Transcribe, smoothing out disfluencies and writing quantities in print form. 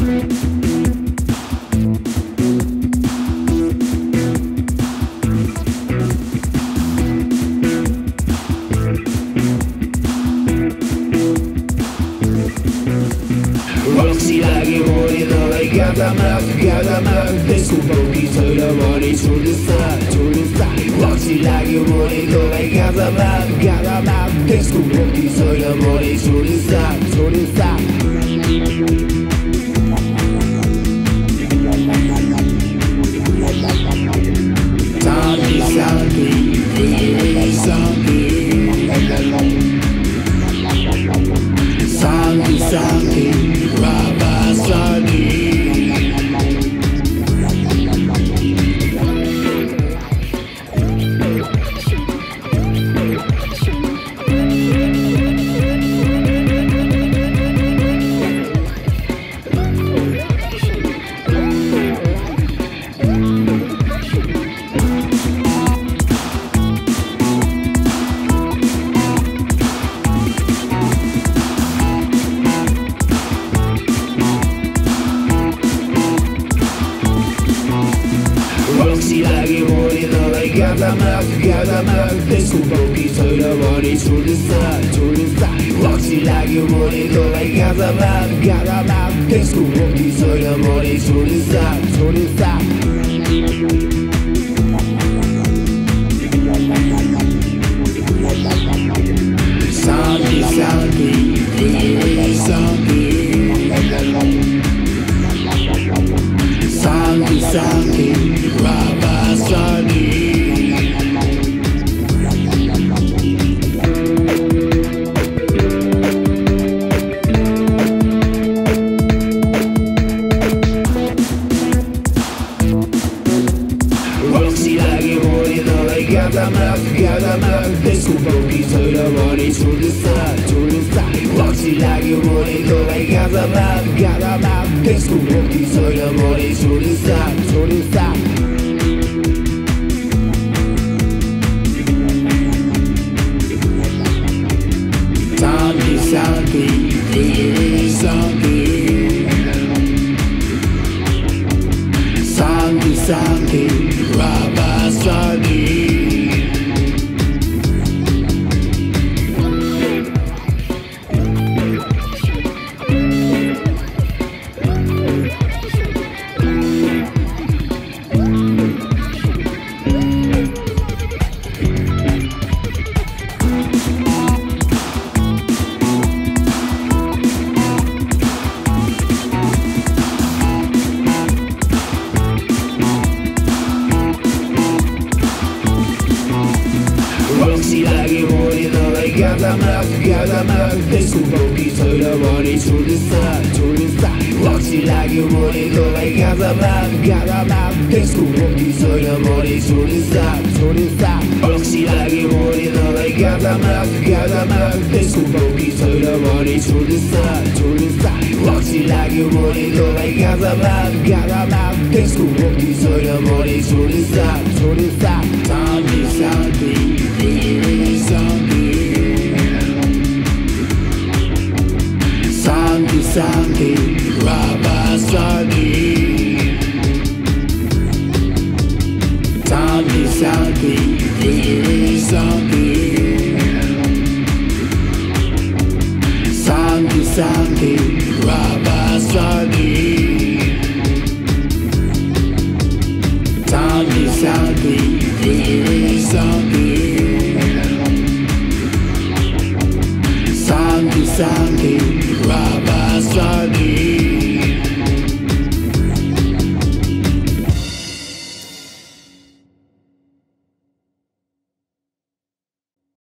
Roxy lagi mori dalai katamak त्यसको बोकी छैन भने छोड्दा Roxy lagi mori dalai katamak त्यसको बोकी छैन भने छोड्दा Shanti Shanti Shanti Shanti Baba Shanti Roxy lagi mori dalai katamak त्यसको बोकी छैन भने छोड्दा Roxy lagi mori dalai katamak त्यसको बोकी छैन भने छोड्दा Shanti Shanti Shanti Shanti Baba Shanti Roxy lagi mori dalai katamak त्यसको बोकी छैन भने छोड्दा Roxy lagi mori dalai katamak त्यसको बोकी छैन भने छोड्दा Shanti Shanti Shanti Shanti Baba Shanti Roxy lagi mori dalai katamak त्यसको बोकी छैन भने छोड्दा Roxy lagi mori dalai katamak त्यसको बोकी छैन भने छोड्दा Roxy lagi mori dalai katamak त्यसको बोकी छैन भने छोड्दा Roxy lagi mori dalai katamak त्यसको बोकी छैन भने छोड्दा Shanti Shanti Shanti Shanti Baba Shanti Shanti Shanti Shanti Shanti Baba Shanti Shanti Shanti Shanti Shanti